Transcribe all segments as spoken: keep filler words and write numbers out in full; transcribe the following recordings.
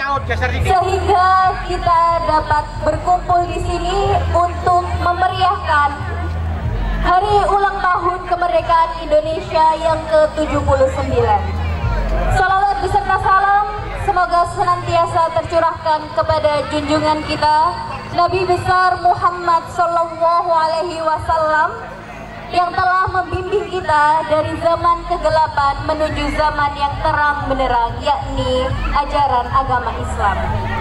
sehingga kita dapat berkumpul di sini untuk memeriahkan hari ulang tahun kemerdekaan Indonesia yang ke tujuh puluh sembilan. Salawat beserta salam semoga senantiasa tercurahkan kepada junjungan kita Nabi besar Muhammad Sallallahu Alaihi Wasallam yang telah membimbing kita dari zaman kegelapan menuju zaman yang terang benderang, yakni ajaran agama Islam.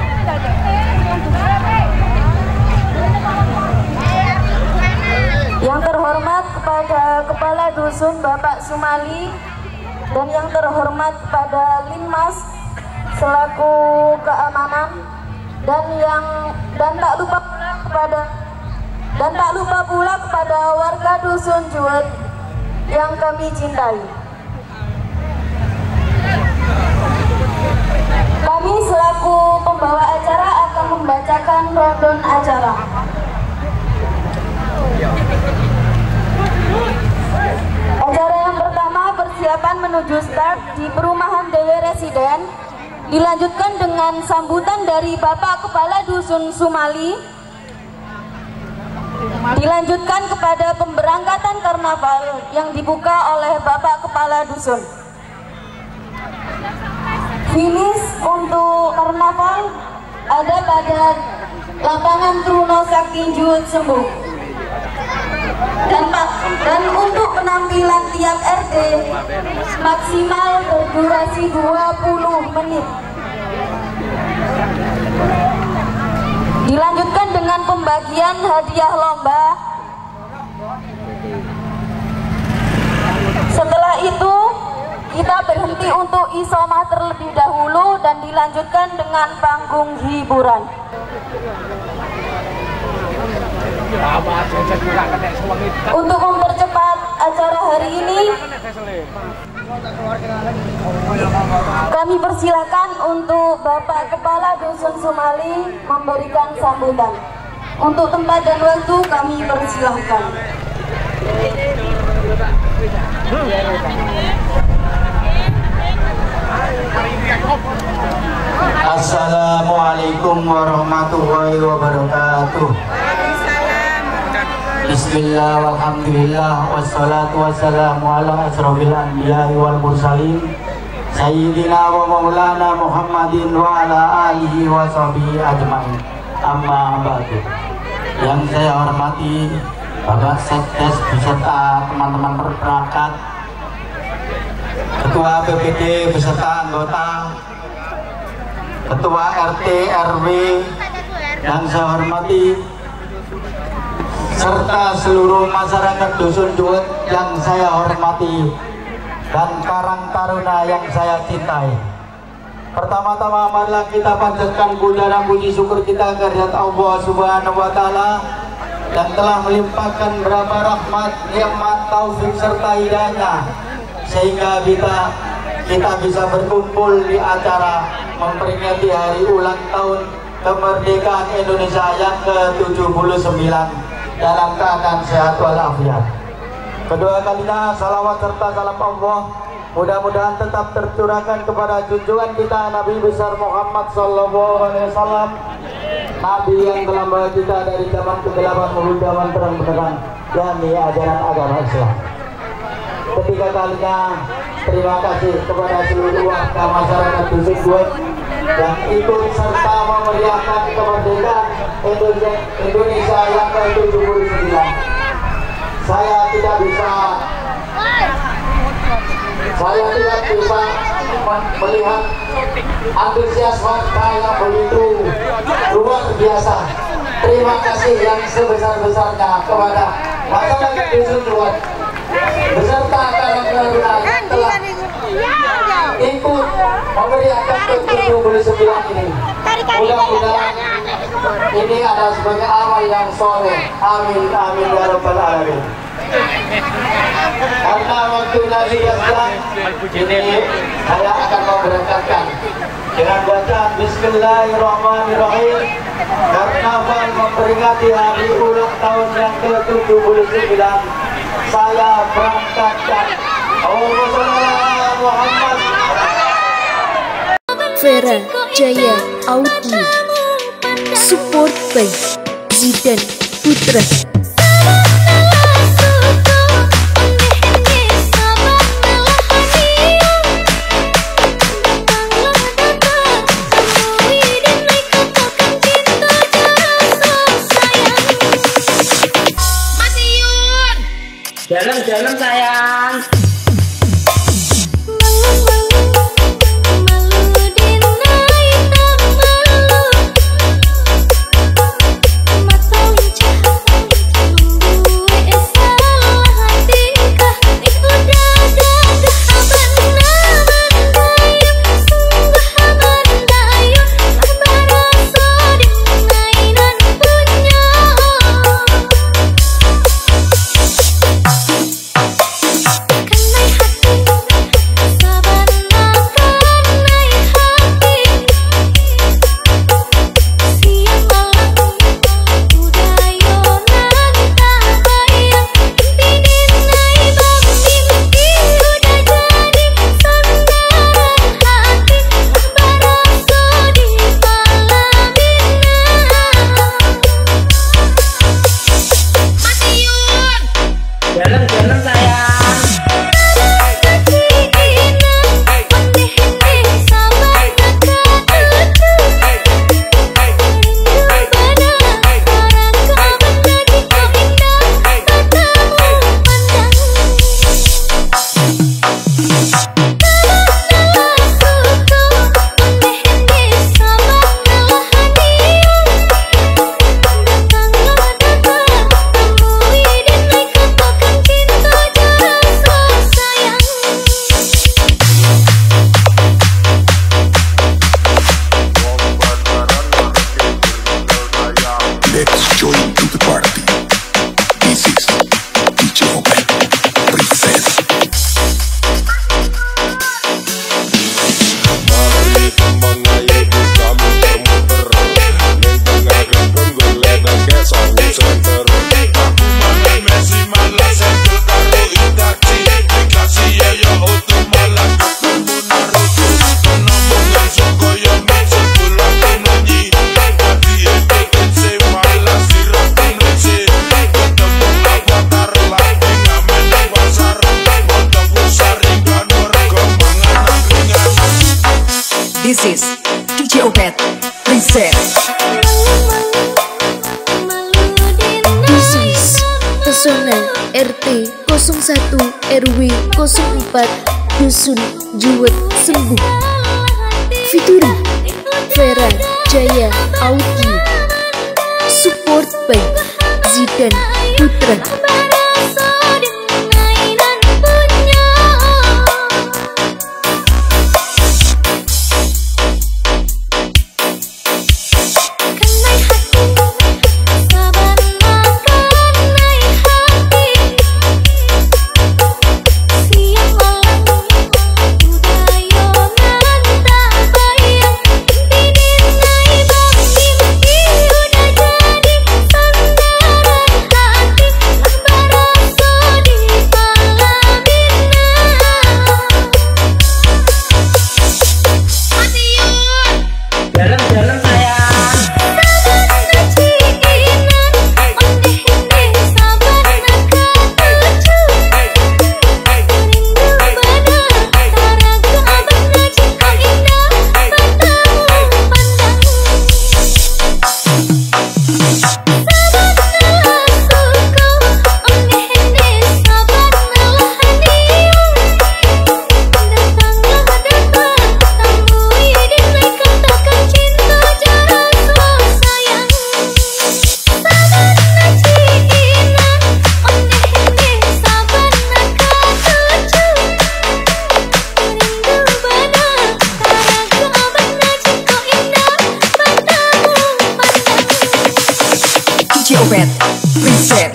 Yang terhormat kepada Kepala Dusun Bapak Sumali dan yang terhormat kepada Linmas selaku keamanan dan yang dan tak lupa pula kepada dan tak lupa pula kepada warga Dusun Juwet yang kami cintai. Kami selaku pembawa acara akan membacakan rondon acara. Acara yang pertama, persiapan menuju start di perumahan Dewi Residen, dilanjutkan dengan sambutan dari Bapak Kepala Dusun Sumali, dilanjutkan kepada pemberangkatan karnaval yang dibuka oleh Bapak Kepala Dusun. Finish untuk karnaval ada pada lapangan Truno Sakti Juwet Sembuh. Dan, dan untuk penampilan tiap R T maksimal berdurasi dua puluh menit. Dilanjutkan dengan pembagian hadiah lomba. Setelah itu kita berhenti untuk isomah terlebih dahulu dan dilanjutkan dengan panggung hiburan. Untuk mempercepat acara hari ini, kami persilahkan untuk Bapak Kepala Dusun Sumali memberikan sambutan. Untuk tempat dan waktu kami persilahkan. Assalamualaikum warahmatullahi wabarakatuh. Bismillah walhamdulillah wassalatu wassalamu ala asrofil anbiya wal mursalin Sayyidina wa maulana Muhammadin wa ala alihi wa sahbihi ajma'in. Amma ba'du. Yang saya hormati Bapak Sekdes beserta teman-teman perangkat, Ketua B P D beserta anggota, Ketua R T R W yang saya hormati, serta seluruh masyarakat Dusun Juwet yang saya hormati dan Karang Taruna yang saya cintai. Pertama-tama marilah kita panjatkan puja dan puji syukur kita kehadirat Allah Subhanahu wa taala yang telah melimpahkan berapa rahmat, nikmat, taufik serta hidayahnya sehingga kita kita bisa berkumpul di acara memperingati hari ulang tahun kemerdekaan Indonesia yang ke tujuh puluh sembilan dalam keadaan sehat walafiat. Kedua kalinya salawat serta salam Allah mudah-mudahan tetap tercurahkan kepada junjungan kita Nabi besar Muhammad Sallallahu Alaihi Wasallam, Nabi yang telah membawa kita dari zaman kegelapan menuju zaman terang benderang, yakni ajaran agama Islam. Ketiga kalinya terima kasih kepada seluruh warga masyarakat Dusun Juwet yang ikut serta memeriahkan kemerdekaan Indonesia yang ke tujuh puluh sembilan. Saya tidak bisa saya tidak bisa melihat antusias warga yang begitu luar biasa. Terima kasih yang sebesar-besarnya kepada masyarakat Dusun Juwet beserta Karang Taruna yang telah ikut memeriahkan ke tujuh puluh sembilan ini. Mudah-mudahan ini adalah sebagai amal yang soleh. Amin amin ya rabbal alamin. Karena waktunya sudah siang, ini saya akan memberangkatkan dengan bacaan Bismillahirrahmanirrahim. Karnaval memperingati hari ulang tahun yang ke tujuh puluh sembilan. Saya berangkatkan. Allahumma shalli ala Muhammad. Vera Jaya Audio. Support by Zidan Putra. Jalan-jalan sayang. Jalan-jalan sayang. Let's join to the party. This is D J Obed present. Mari mengayu kita muter-muter, mendengarkan penggeledah kayak sawu center. Aku malah Messi malah sentuh karo Itachi, dikasih ya ya auto malah ketemu Naruto. Penemuan Sokoyo Mitsu pulang penyanyi, tadi itu Tensei malah siratin Wece. Ketemu Avatar lagi ngamen nang pasar, motor besar ikan warga mangan angkringan. This is D J Obed present. This is Pesona R T nol satu R W nol empat Dusun Juwet Sembuh. Fituri Vera Jaya Audio. Support by Zidan Putra. Jalan-jalan sayang. D J Obed present.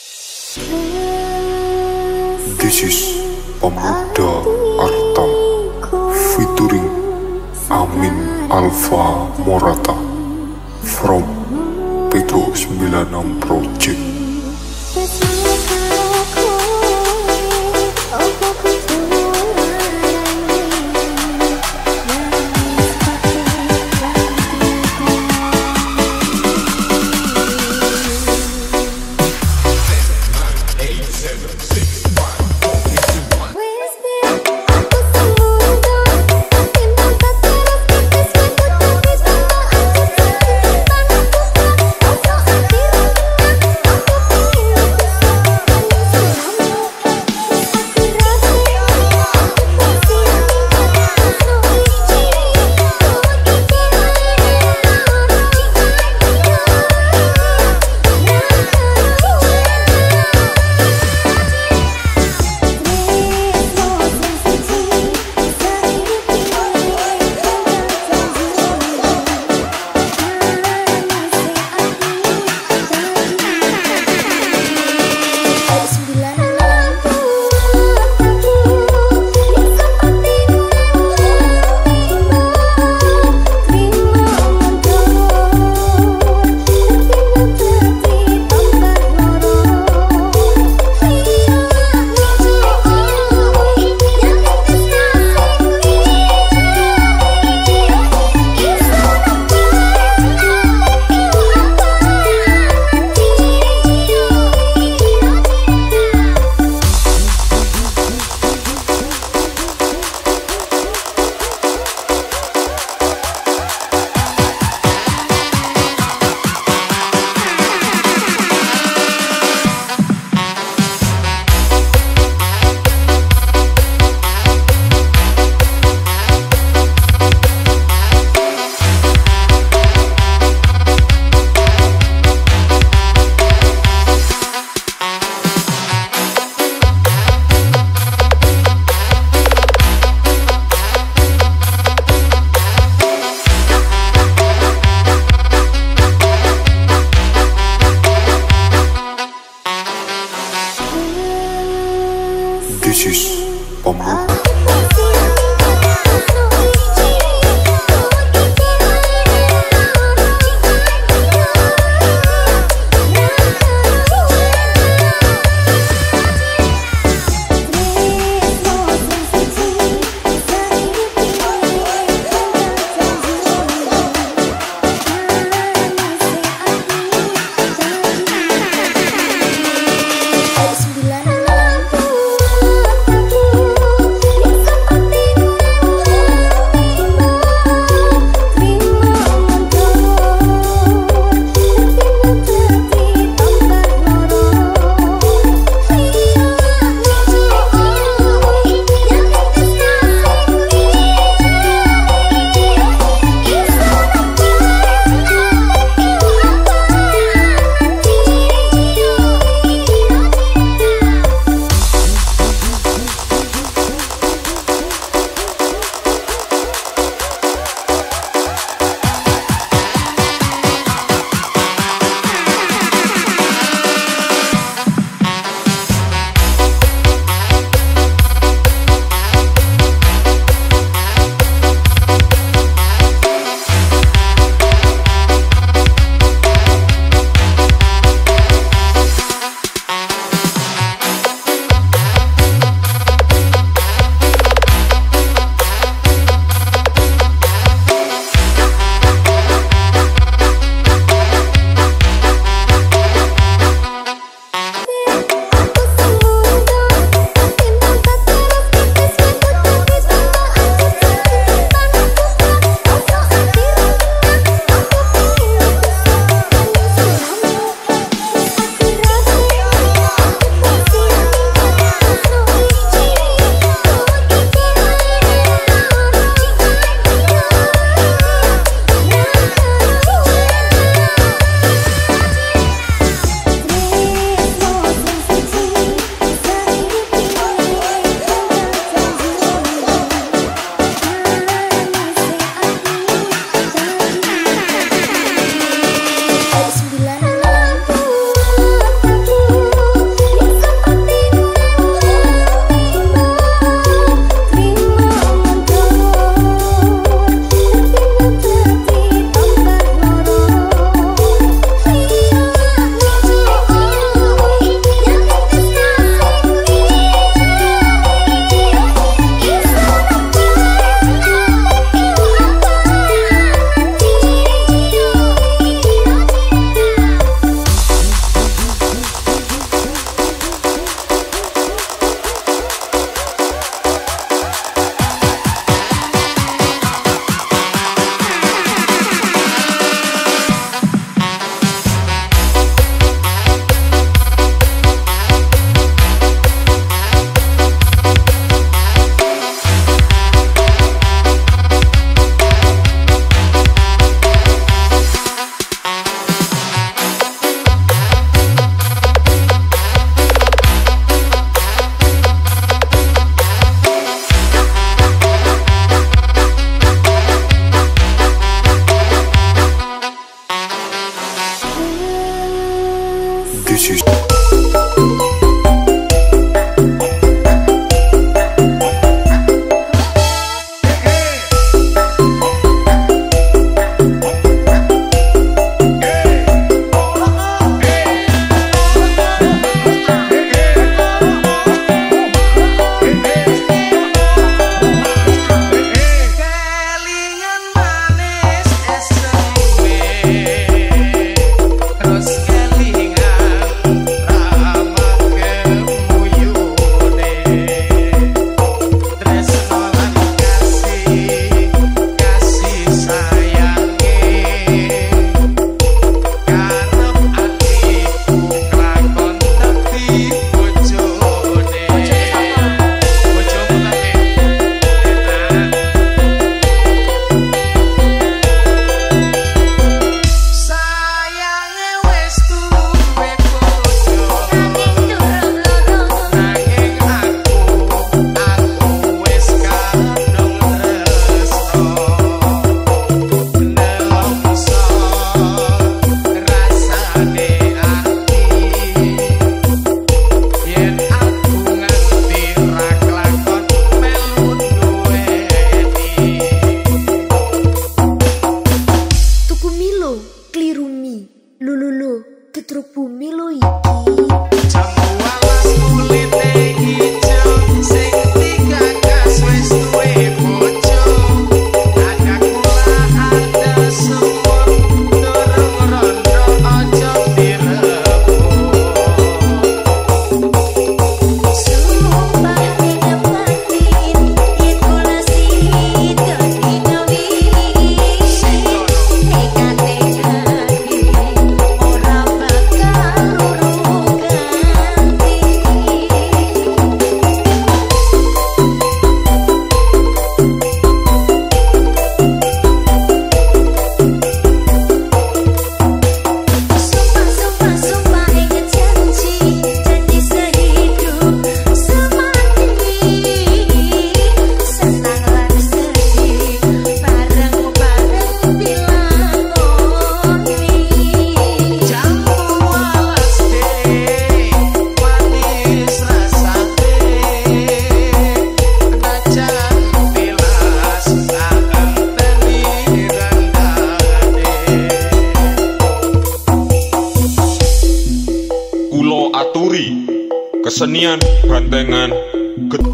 This is Pemuda Artam. Amin Alfa Morata from Petro sembilan enam Project. This is Pemro. Sembilan kesenian bantengan get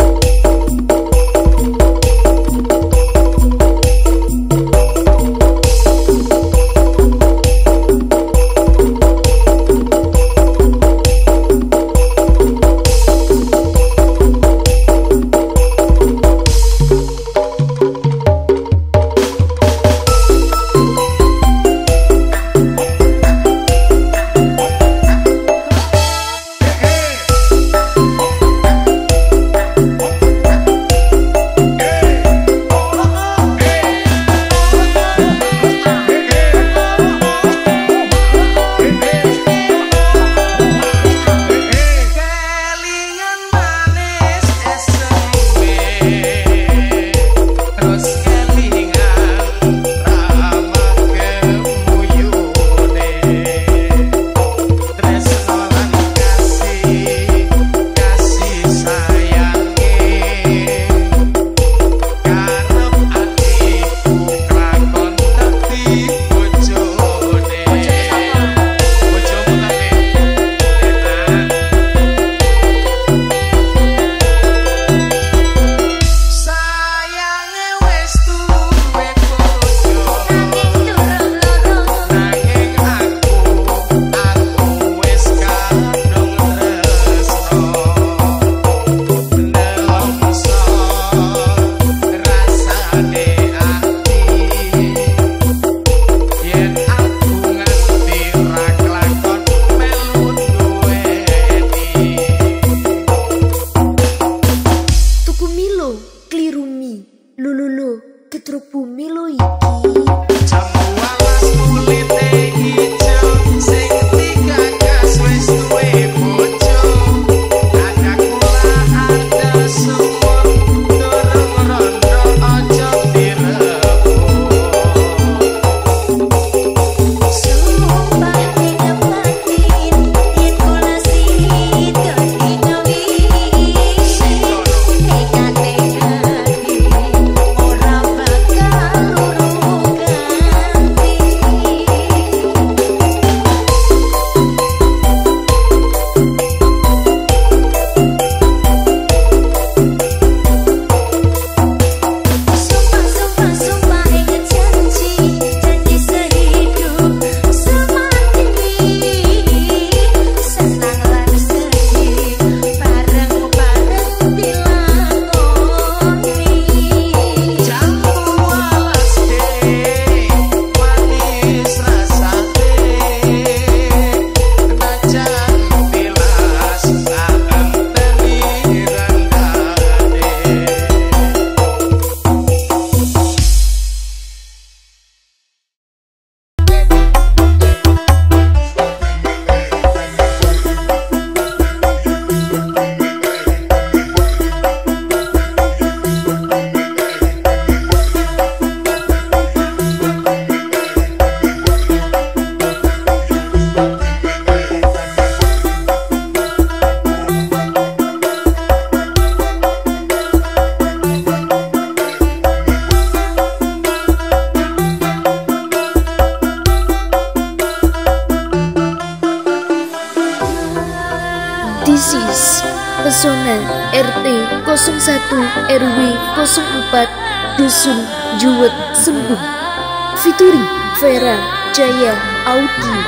This is Pesona R T nol satu R W nol empat Dusun Juwet Sembung featuring Vera Jaya Audio,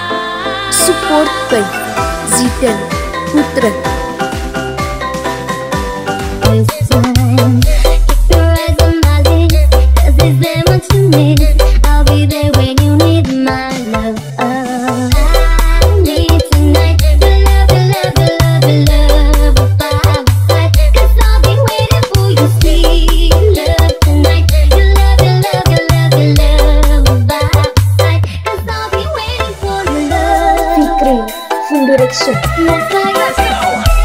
support by Zidan Putra. Direction.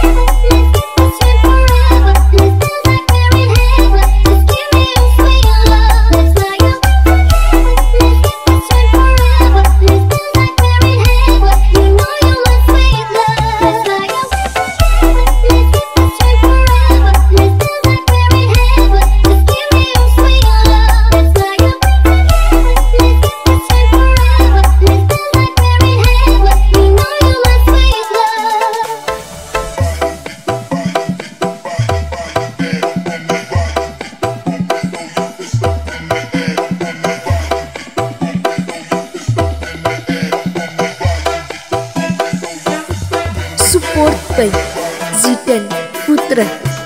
Support by Zidan Putra.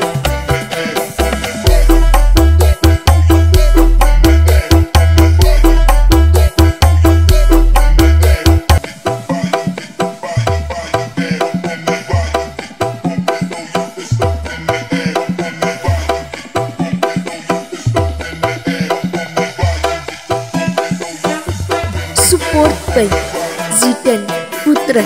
Support by Zidan Putra.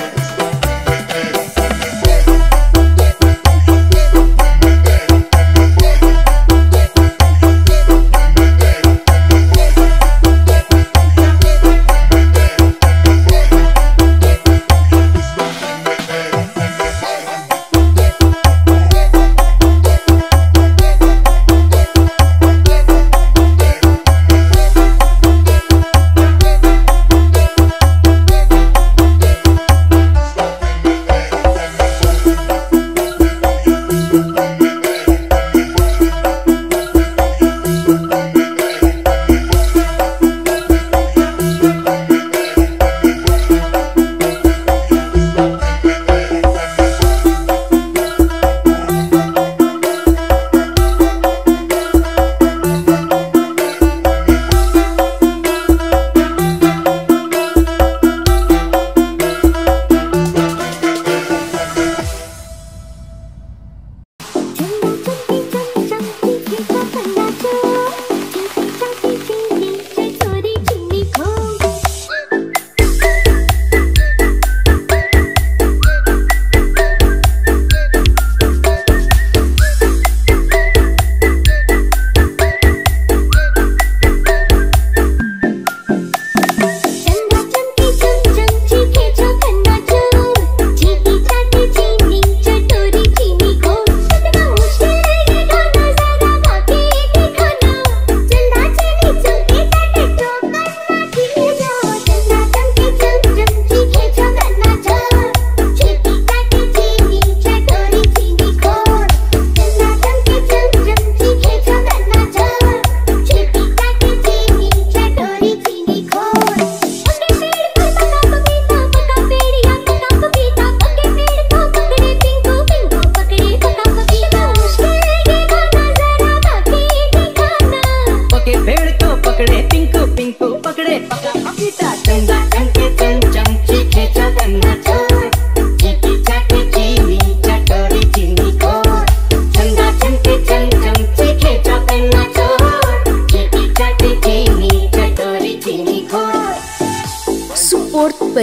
Support by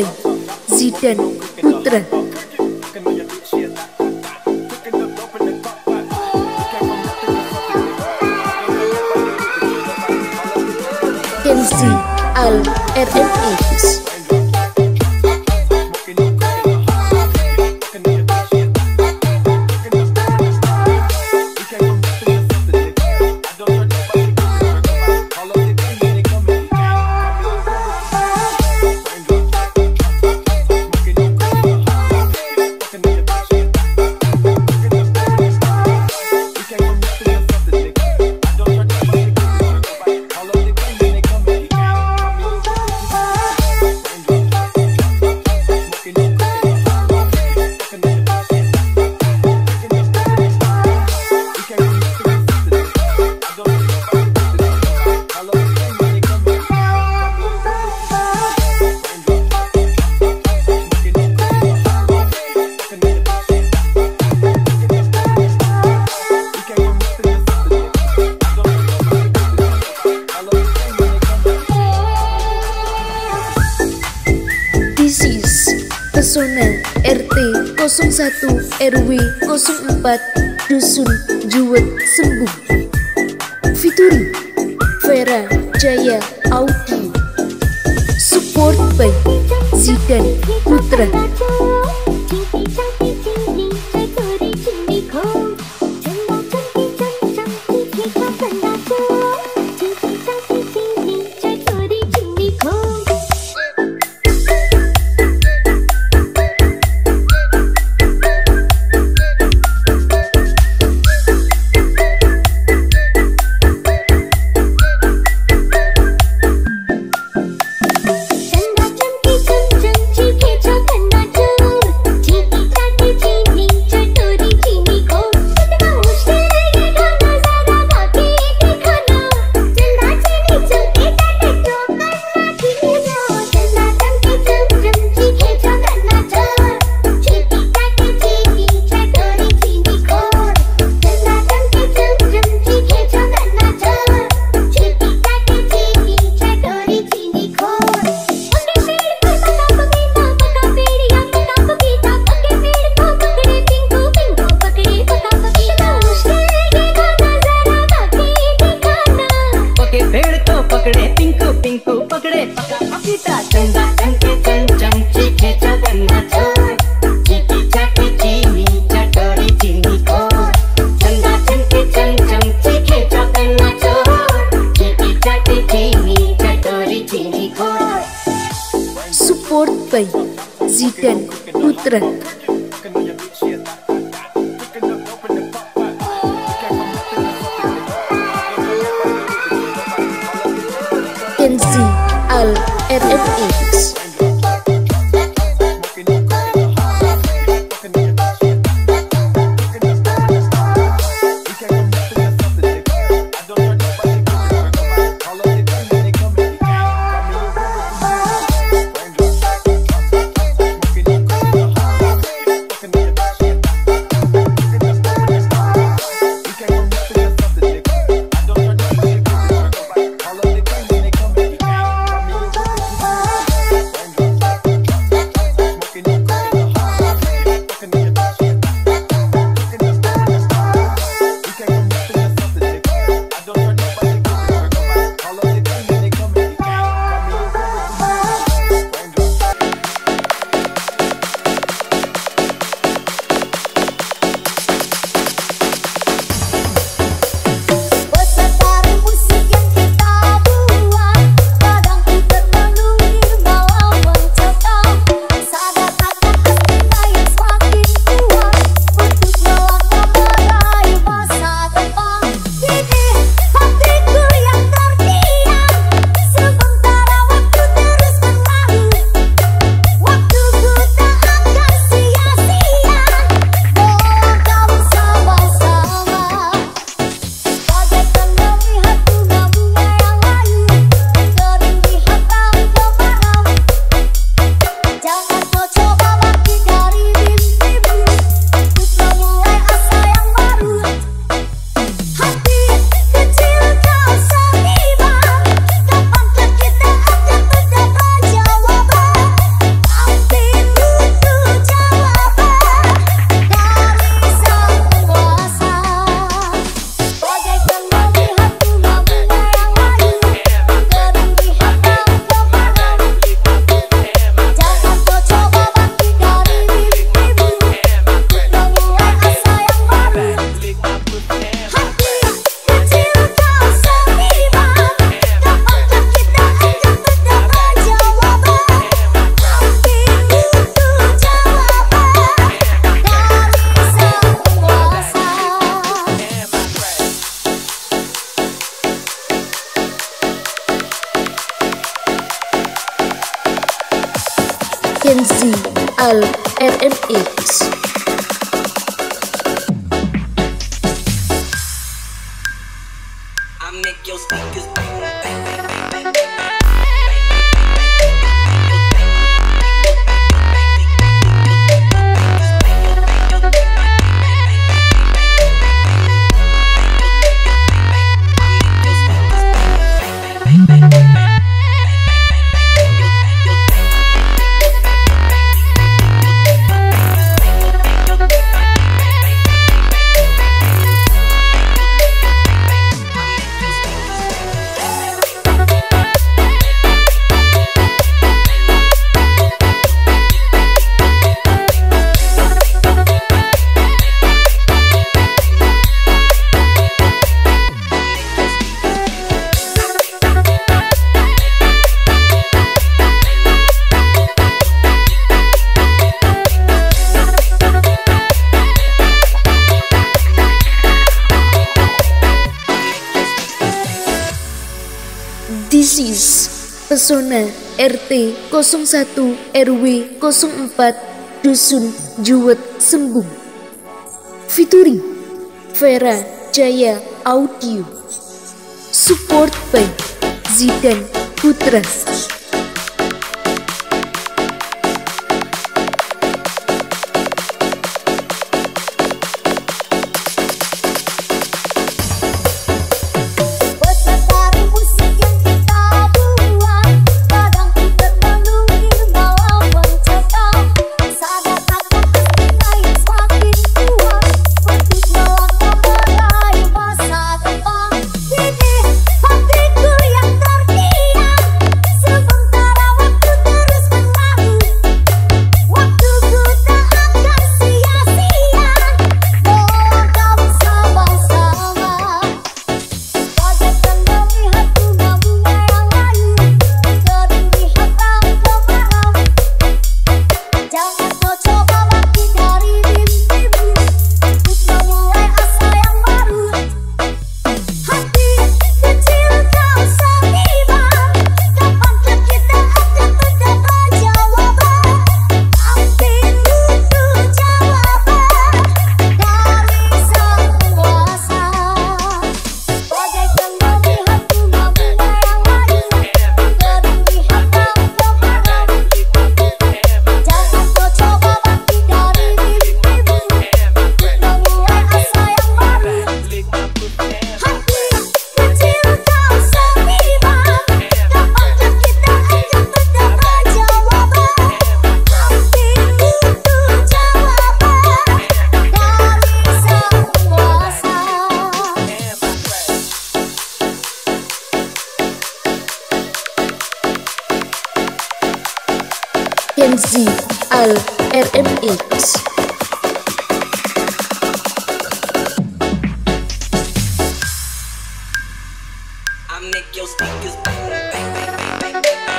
Zidan Putra. Kenzi Al R M X. This is Pesona R T nol satu R W nol empat Dusun Juwet Sembung featuring Vera Jaya Audio. Support by Zidan Putra. चंदा चमके चम चम चीखे चौकन्ना चो by Zidan Putra. Kenzi Al R M X. Kenzi Al R M X. I make your speakers bang, bang, bang, bang, bang. This is Pesona R T nol satu R W nol empat Dusun Juwet Sembung featuring Vera Jaya Audio, support by Zidan Putra. Hatiku yang terdiam Rizzy Al R M X. I make your speakers bang, bang, bang, bang, bang, bang.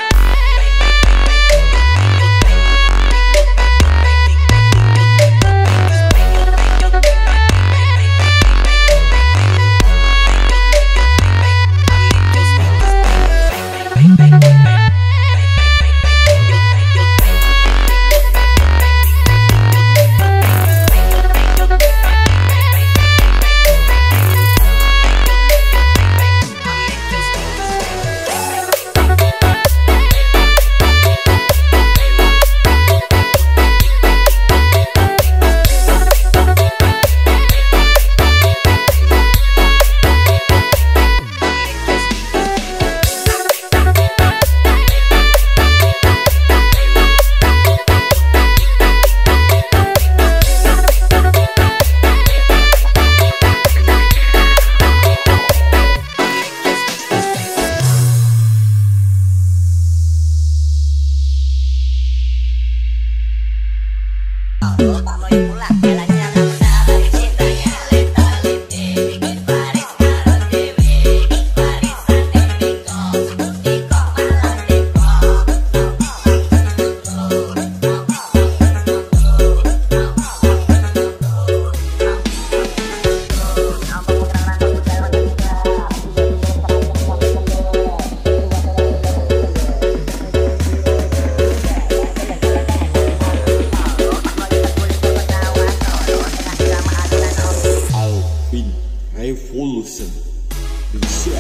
Revolution Reset.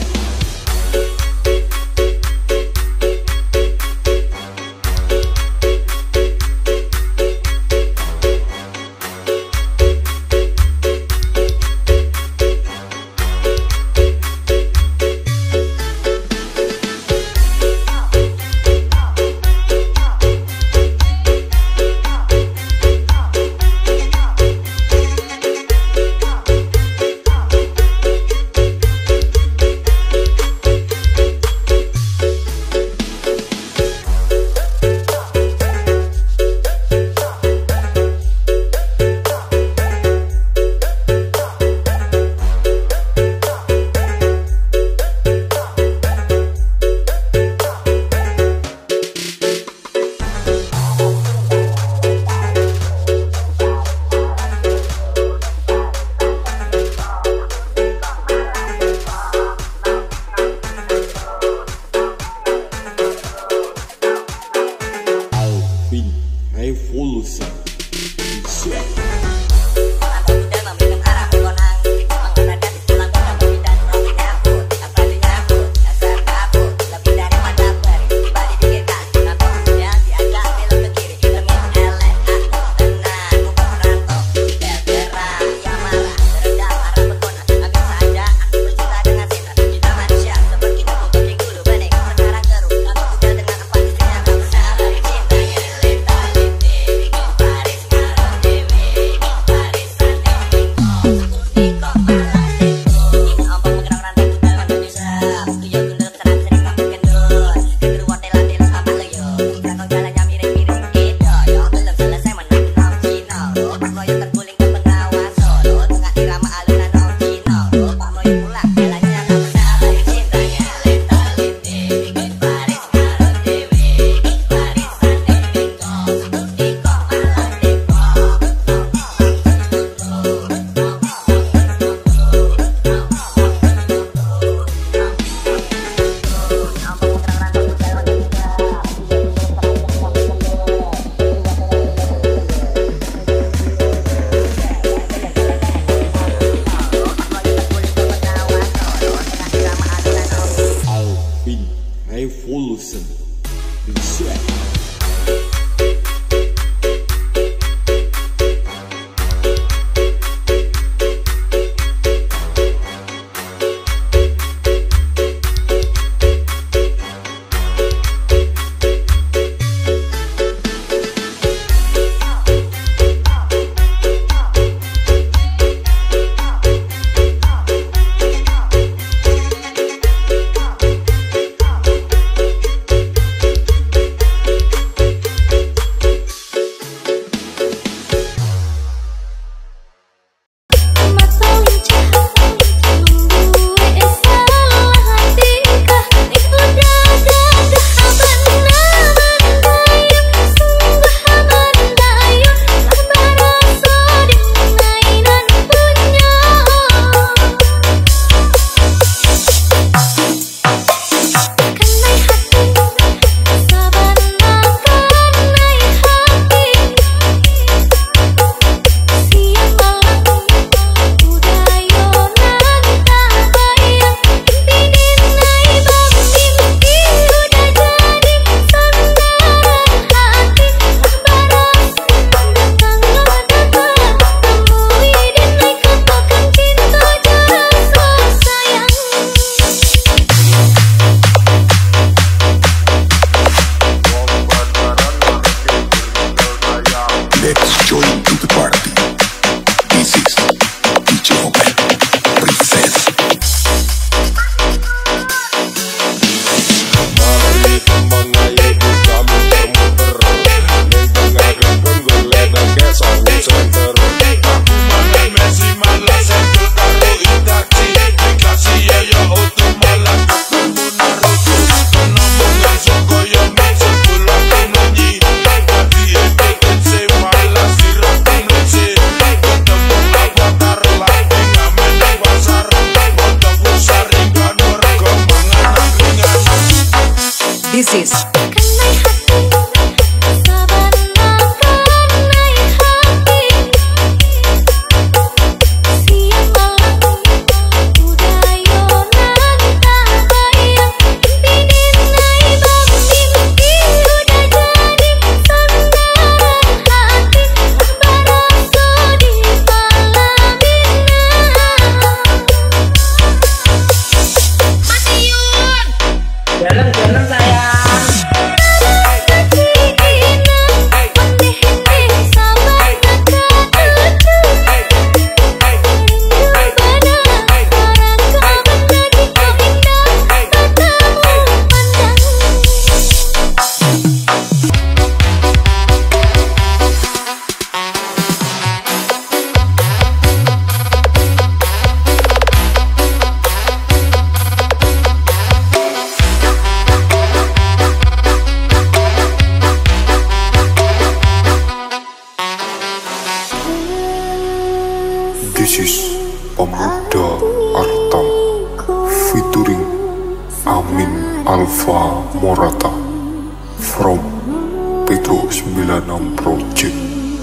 Pemuda Artam featuring Amin Alfa Morata from Petro sembilan enam Project.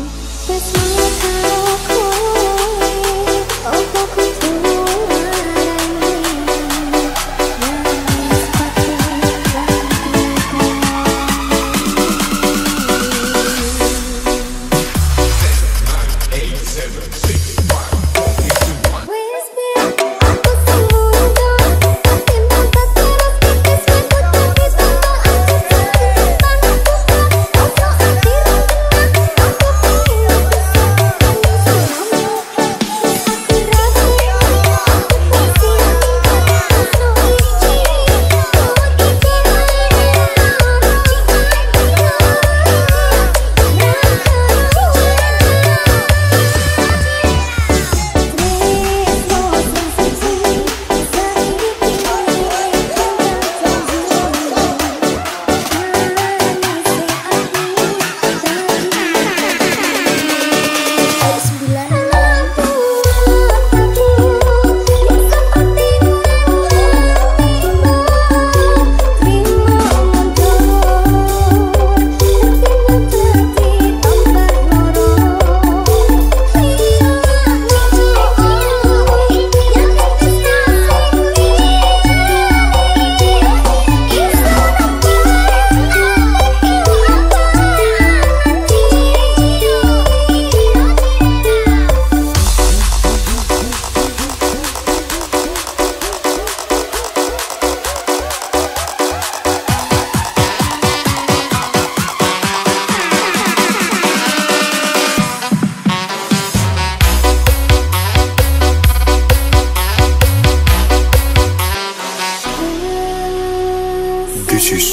This is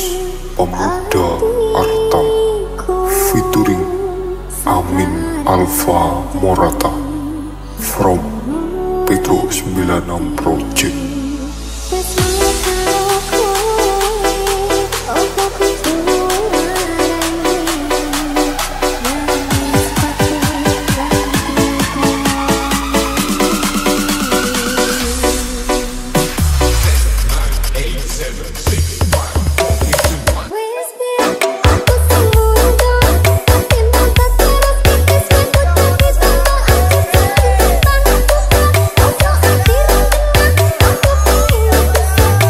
Pemuda Artam featuring Amin Alfa Morata from Petro sembilan enam Project. We'll be right back.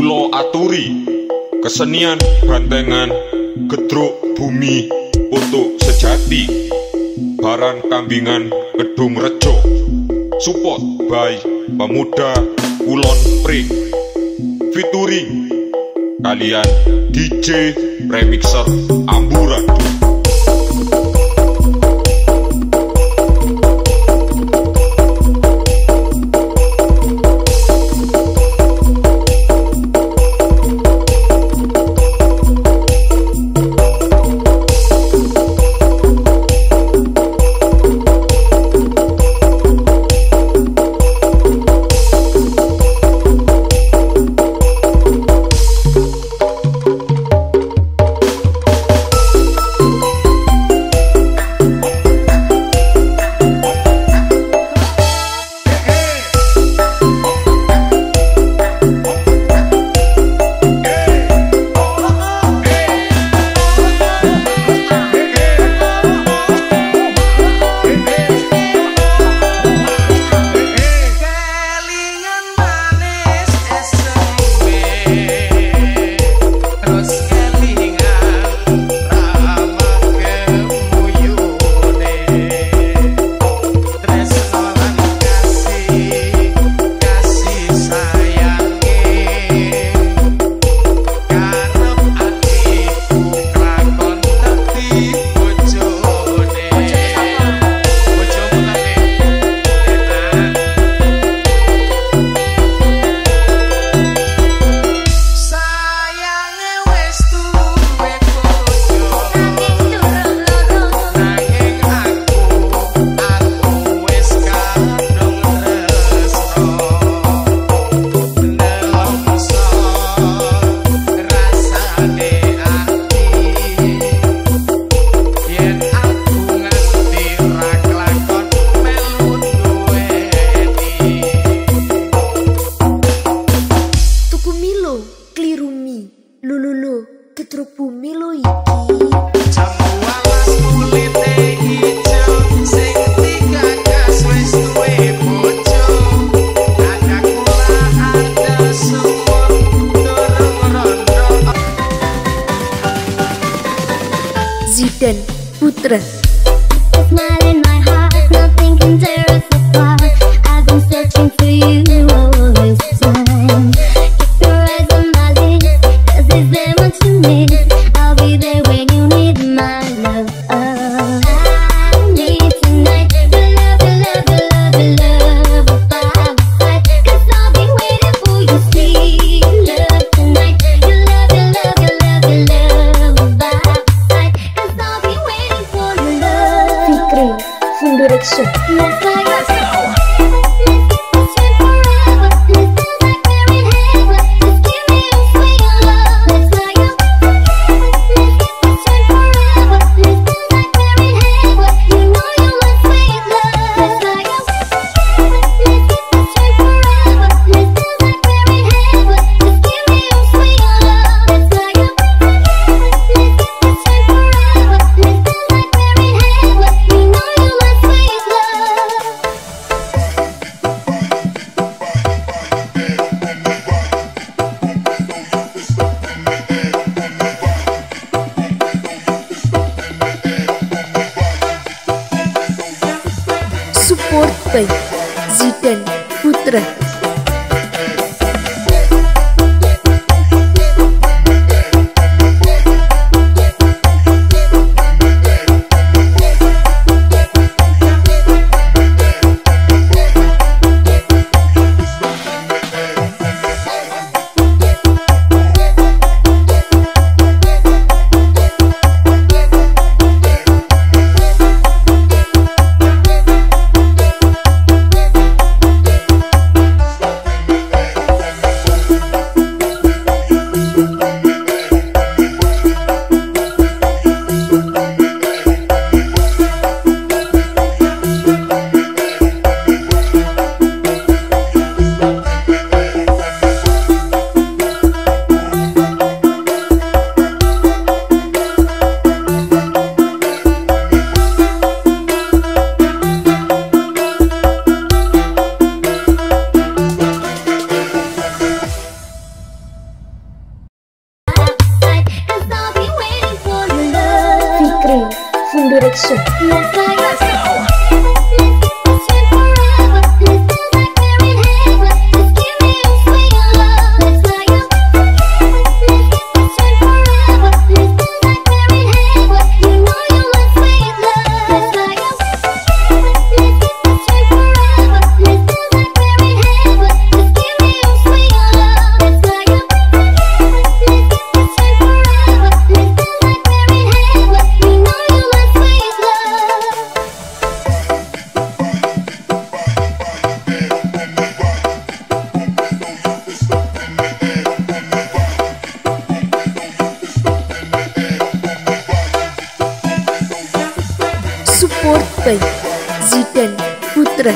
Kulo aturi kesenian bantengan gedruk bumi untuk sejati Baran Kambingan Kedung Rejo support by Pemuda Kulon Pring featuring kalian D J Remixer Amburadul. Zidan Putra. Let's Direction. Support by Zidan Putra.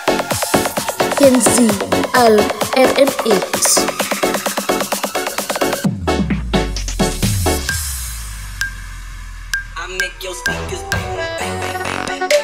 Kenzi Al R M X. speakers bang, bang, bang, bang, bang.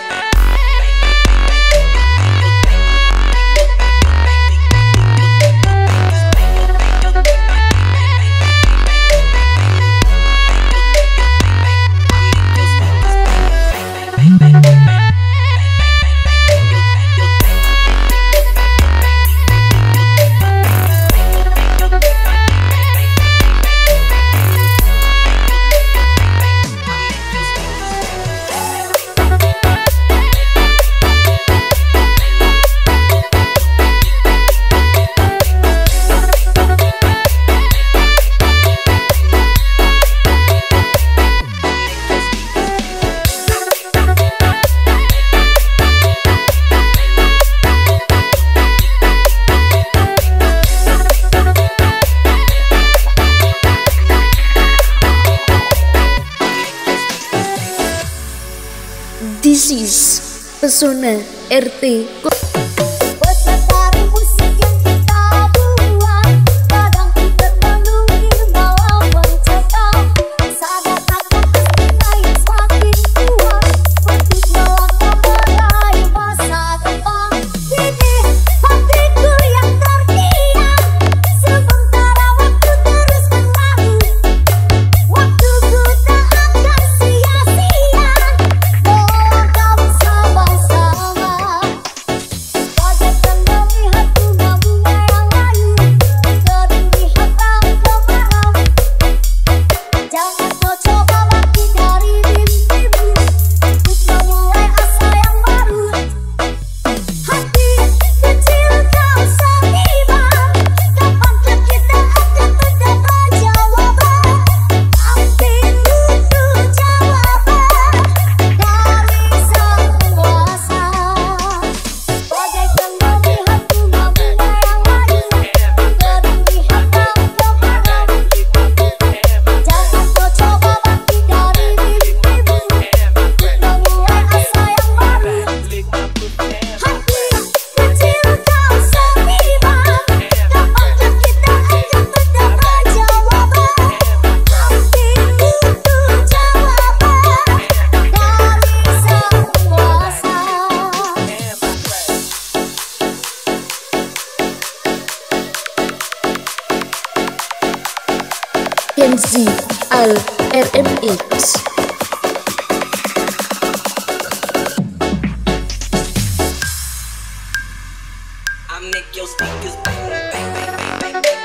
This is Pesona R T. Kenzi Al R M X. I make your speakers bang, bang, bang, bang, bang.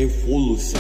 Evolution.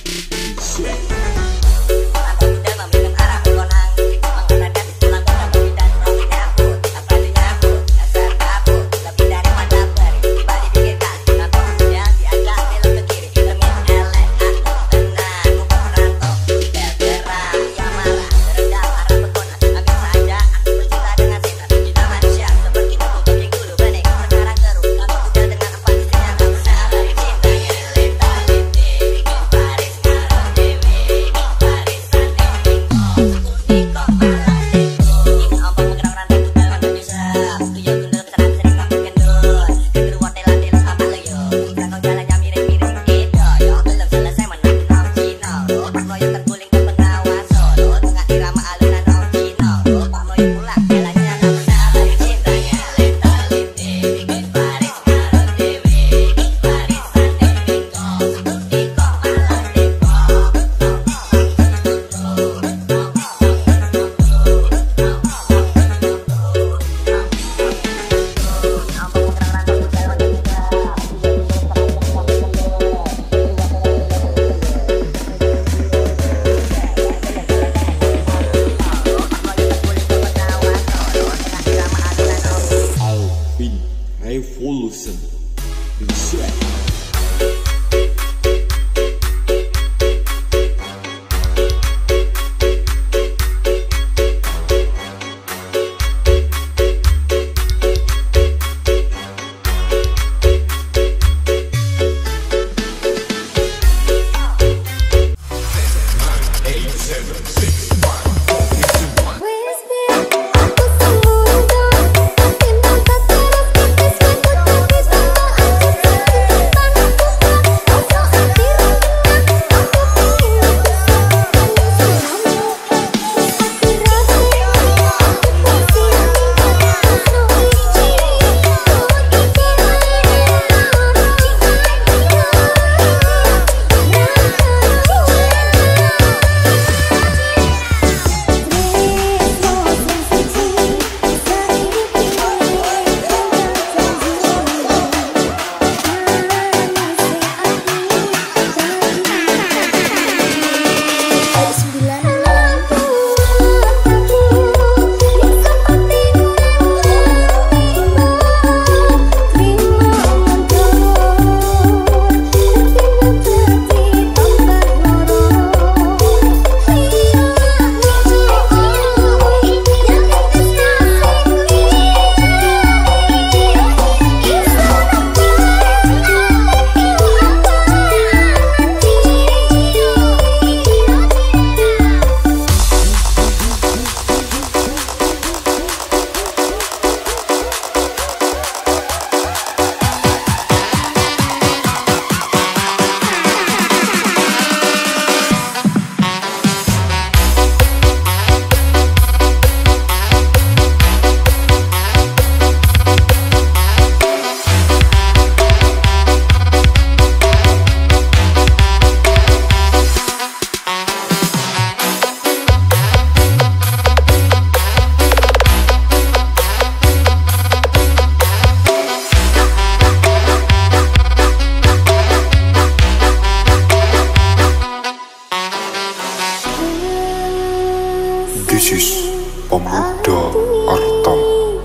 Evolution. This is Pemuda Artam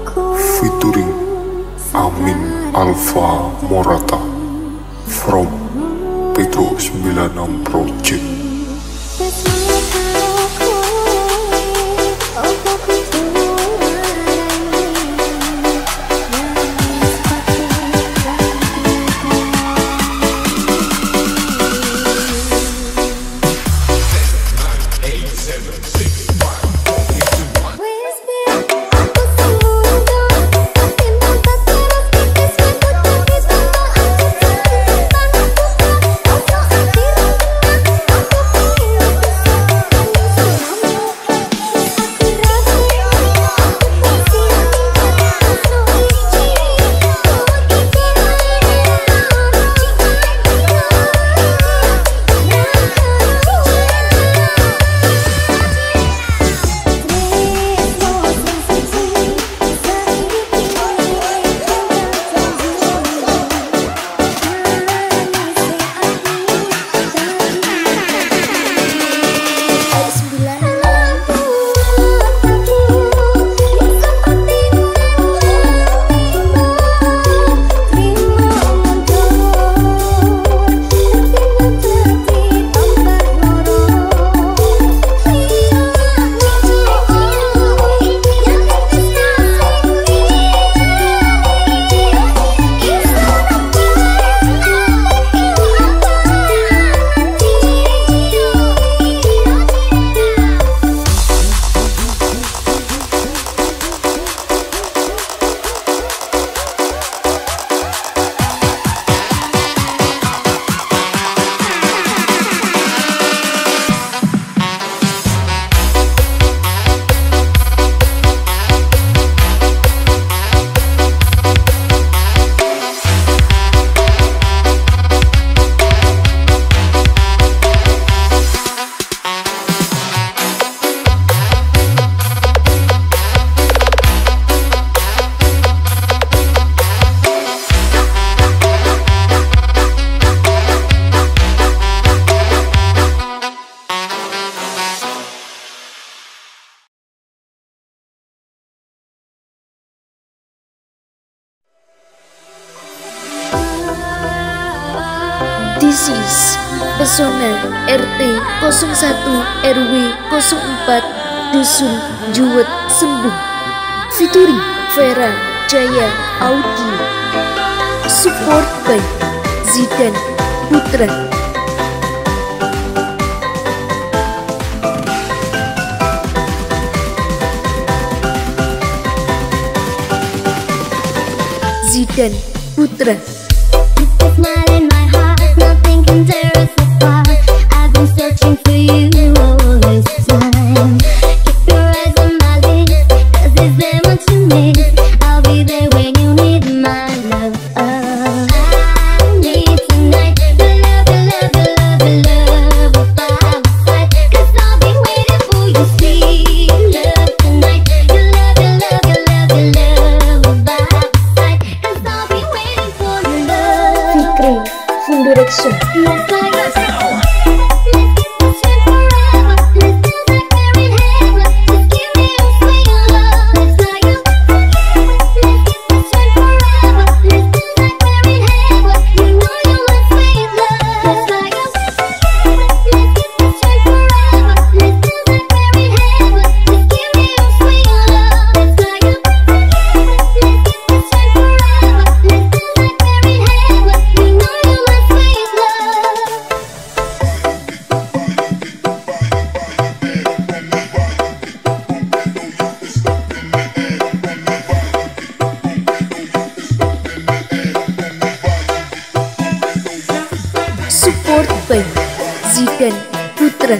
featuring Amin Alfa Morata from Petro sembilan enam Project. We'll be right back. This is Pesona R T nol satu R W nol empat Dusun Juwet Sembung featuring Vera Jaya Audio. Support by Zidan Putra. Zidan Putra. Smile in my heart, nothing can tear us apart. I've been searching for you all this time. Keep your eyes on my lips, 'cause there's that much to miss. I'll be there when you need my love. I need tonight, the love, the love, the love, the love by my side. 'Cause I'll be waiting for you, sweet love tonight. Your love, your love, your love, your love by my side. 'Cause I'll be waiting for your love. Fikri Full Direction. Let's go. Let's get this in forever. Let's do that married heaven. Just give me your sweet love. Let's go. Let's get this in forever. Let's do that married heaven. You know you love sweet love. Let's go. Let's get this in forever. Let's do that married heaven. Just give me your sweet love. Let's go. Let's get this in forever. Let's do that married heaven. You know you love sweet love. Support by Zidan Putra.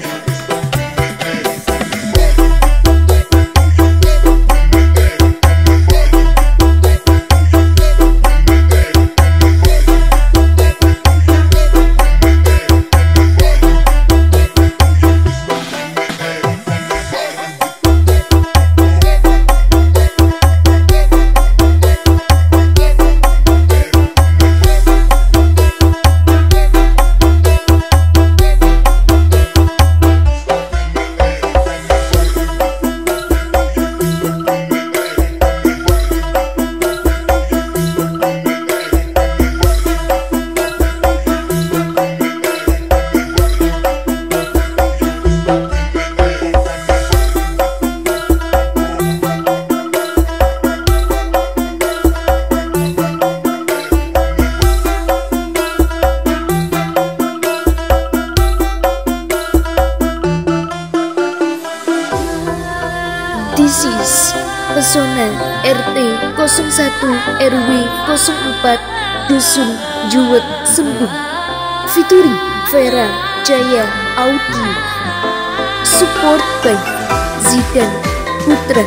This is Pesona R T nol satu R W nol empat Dusun Juwet Sembung featuring Vera Jaya Audio. Support by Zidan Putra.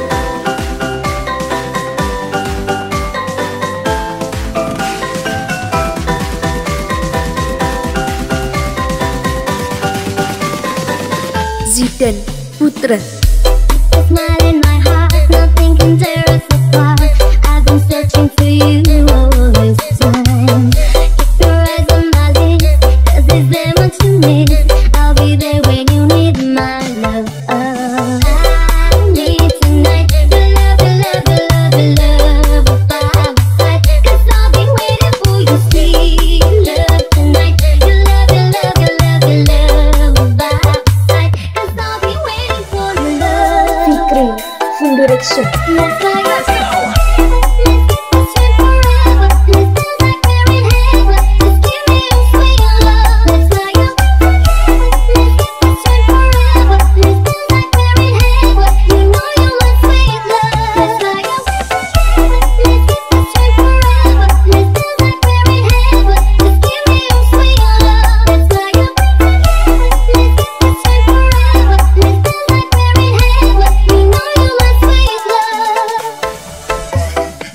Zidan Putra. Smile in my heart, nothing can tear us apart. I've been searching for you all this time. Keep your eyes on my lips, 'cause there's that much to miss. I'll be there when you need my love. I need tonight, the love, the love, the love, the love by my side. 'Cause I'll be waiting for you, sweet love tonight. Your love, your love, your love, your love by my side. 'Cause I'll be waiting for your love. Fikri Full Direction. Let's go. Let's go. Let's get this in forever. Let's do that married heaven. Just give me your sweet love. Let's go. Let's get this in forever. Let's do that married heaven. You know you love sweet love. Let's go. Let's get this in forever. Let's do that married heaven. Just give me your sweet love. Let's go. Let's get this in forever. Let's do that married heaven. You know you love sweet love.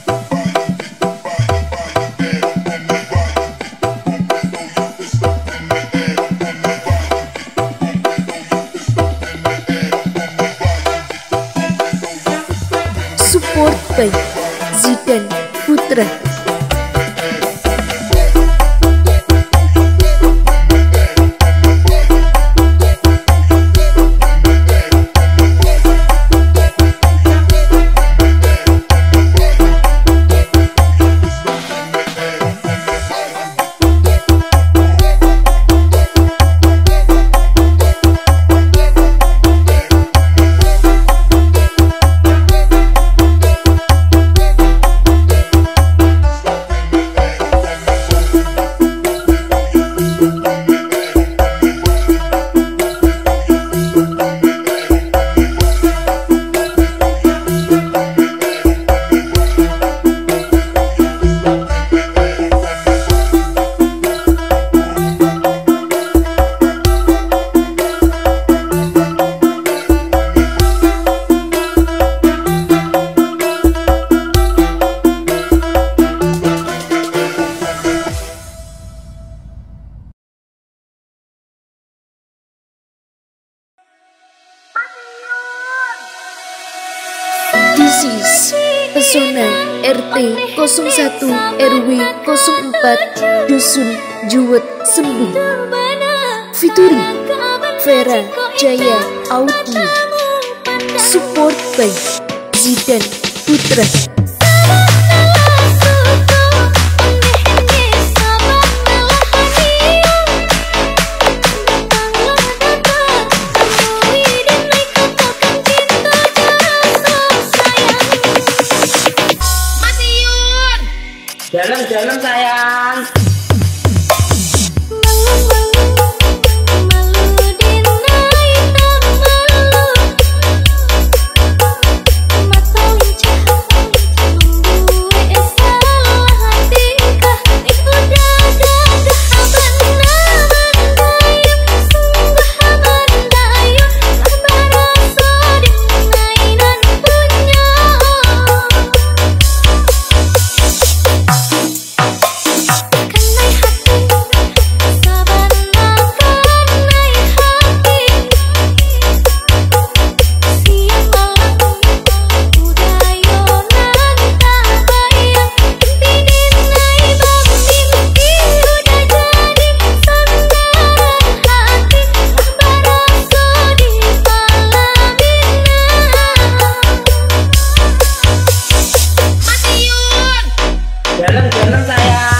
Support by Zidan Putra. This is Pesona R T nol satu R W nol empat Dusun Juwet Sembuh featuring Vera Jaya Audi, support by Zidan Putra. Jalan-jalan sayang. Jalan-jalan sayang.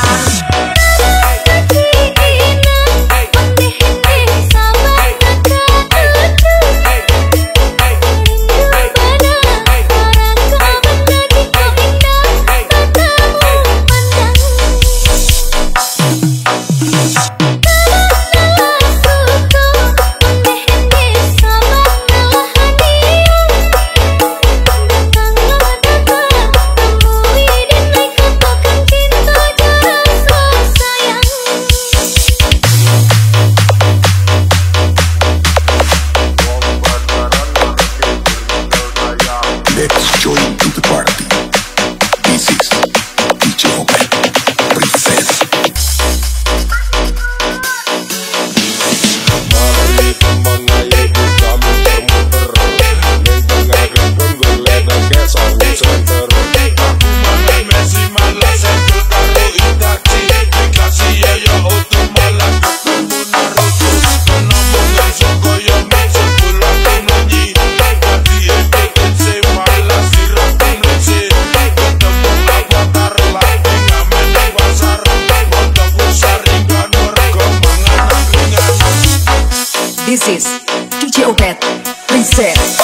Let's join to the party. This is D J Obed Presents. Mari teman ayo kita muter-muter, neng tengah gembung geledah kayak sawi center. Aku mana Messi malah sengkel karo Itachi, dikasih ya ya auto malah ketemu Naruto. Ngomongin soko ya mix sebelah penyanyi, tadi E T N C malah sirap penyanyi. Ketemu avatar lagi ngamen nang pasar, montok besar ringkan orang kemangan angkringan. This is D J Obed Presents.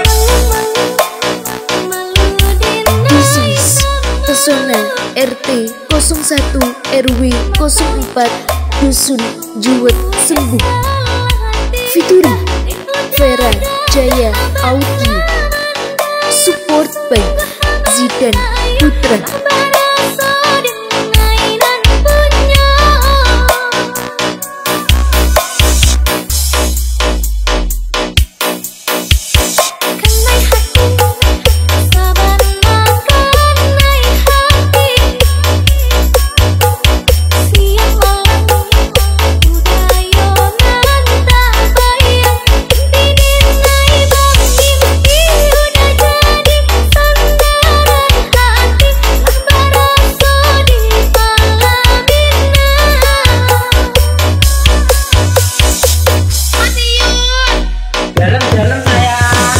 This is Pesona R T nol satu R W nol empat Dusun Juwet Sembuh featuring Vera Jaya Audi, support by Zidan Putra. Jalan-jalan sayang.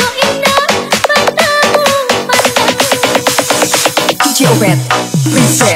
D J Obed Presents.